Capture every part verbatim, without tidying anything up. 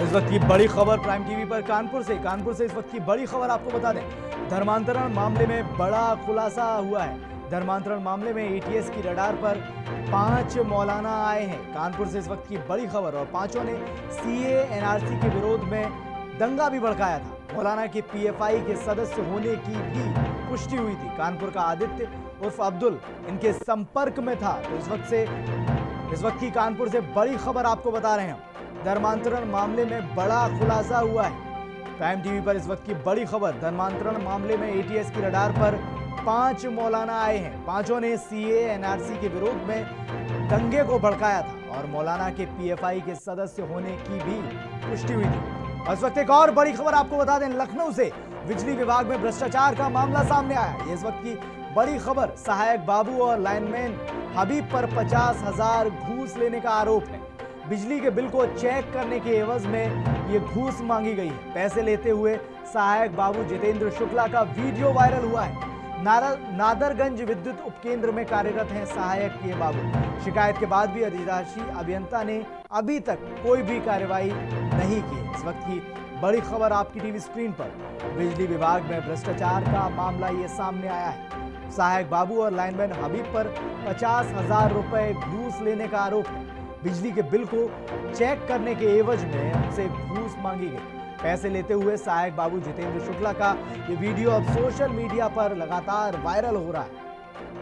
इस वक्त की बड़ी खबर प्राइम टीवी पर कानपुर से कानपुर से इस वक्त की बड़ी खबर आपको बता दें, धर्मांतरण मामले में बड़ा खुलासा हुआ है। धर्मांतरण मामले में एटीएस की रडार पर पांच मौलाना आए हैं। कानपुर से इस वक्त की बड़ी खबर, और पांचों ने सीए एनआरसी के विरोध में दंगा भी भड़काया था। मौलाना के पीएफआई के सदस्य होने की भी पुष्टि हुई थी। कानपुर का आदित्य उर्फ अब्दुल इनके संपर्क में था। तो इस वक्त से इस वक्त की कानपुर से बड़ी खबर आपको बता रहे हैं, धर्मांतरण मामले में बड़ा खुलासा हुआ है। प्राइम टीवी पर इस वक्त की बड़ी खबर, धर्मांतरण मामले में एटीएस की रडार पर पांच मौलाना आए हैं। पांचों ने सीए एनआरसी के विरोध में दंगे को भड़काया था और मौलाना के पीएफआई के सदस्य होने की भी पुष्टि हुई थी। और इस वक्त एक और बड़ी खबर आपको बता दें, लखनऊ से बिजली विभाग में भ्रष्टाचार का मामला सामने आया। ये इस वक्त की बड़ी खबर, सहायक बाबू और लाइनमैन हबीब पर पचास हजार घूस लेने का आरोप है। बिजली के बिल को चेक करने के एवज में ये घूस मांगी गई है। पैसे लेते हुए सहायक बाबू जितेंद्र शुक्ला का वीडियो वायरल हुआ है। नादरगंज विद्युत उपकेंद्र में कार्यरत हैं सहायक ये बाबू। शिकायत के बाद भी अधिशासी अभियंता ने अभी तक कोई भी कार्रवाई नहीं की है। इस वक्त की बड़ी खबर आपकी टीवी स्क्रीन पर, बिजली विभाग में भ्रष्टाचार का मामला ये सामने आया है। सहायक बाबू और लाइनमैन हबीब पर पचास हजार रुपए घूस लेने का आरोप है। बिजली के बिल को चेक करने के एवज में उनसे घूस मांगी गई। पैसे लेते हुए सहायक बाबू जितेंद्र शुक्ला का ये वीडियो अब सोशल मीडिया पर लगातार वायरल हो रहा है।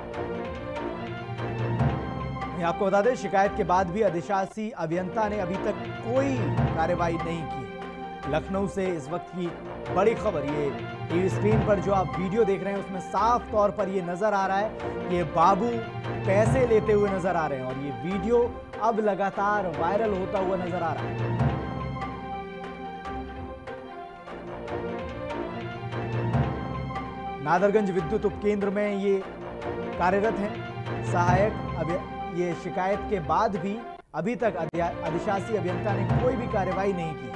आपको बता दें, शिकायत के बाद भी अधिशासी अभियंता ने अभी तक कोई कार्रवाई नहीं की। लखनऊ से इस वक्त की बड़ी खबर, ये टीवी स्क्रीन पर जो आप वीडियो देख रहे हैं उसमें साफ तौर पर ये नजर आ रहा है, ये बाबू पैसे लेते हुए नजर आ रहे हैं और ये वीडियो अब लगातार वायरल होता हुआ नजर आ रहा है। नादरगंज विद्युत उपकेंद्र में ये कार्यरत हैं सहायक। अब ये शिकायत के बाद भी अभी तक अधिशासी अभियंता ने कोई भी कार्रवाई नहीं की।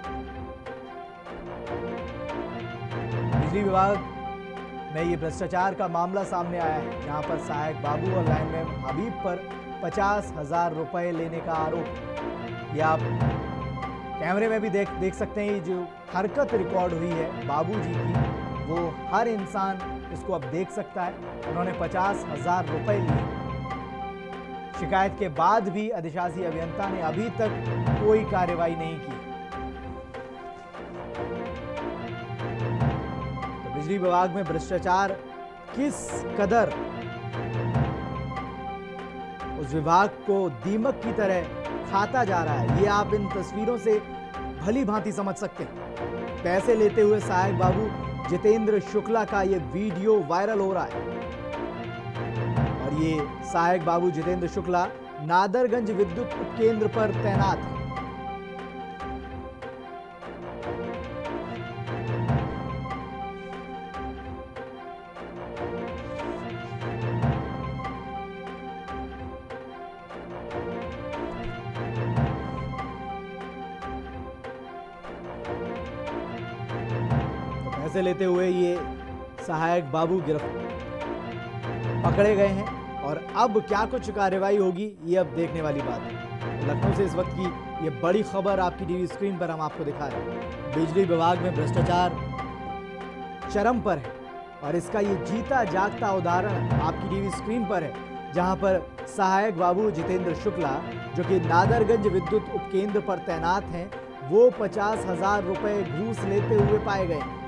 बिजली विभाग में ये भ्रष्टाचार का मामला सामने आया है, जहां पर सहायक बाबू और लाइनमैन हबीब पर पचास हजार रुपए लेने का आरोप। ये आप कैमरे में भी देख देख सकते हैं। ये जो हरकत रिकॉर्ड हुई है बाबूजी की, वो हर इंसान इसको अब देख सकता है। उन्होंने पचास हजार रुपए लिए। शिकायत के बाद भी अधिशासी अभियंता ने अभी तक कोई कार्रवाई नहीं की। तो बिजली विभाग में भ्रष्टाचार किस कदर उस विभाग को दीमक की तरह खाता जा रहा है, ये आप इन तस्वीरों से भली भांति समझ सकते हैं। पैसे लेते हुए सहायक बाबू जितेंद्र शुक्ला का ये वीडियो वायरल हो रहा है और ये सहायक बाबू जितेंद्र शुक्ला नादरगंज विद्युत उपकेंद्र पर तैनात है। पैसे लेते हुए ये सहायक बाबू गिरफ्तार पकड़े गए हैं और अब क्या कुछ कार्रवाई होगी ये अब देखने वाली बात है। लखनऊ से इस वक्त की ये बड़ी खबर आपकी टीवी स्क्रीन पर हम आपको दिखा रहे हैं। बिजली विभाग में भ्रष्टाचार चरम पर है और इसका ये जीता जागता उदाहरण आपकी टीवी स्क्रीन पर है, जहां पर सहायक बाबू जितेंद्र शुक्ला, जो कि नादरगंज विद्युत उपकेंद्र पर तैनात हैं, वो पचास हजार रुपए घूस लेते हुए पाए गए।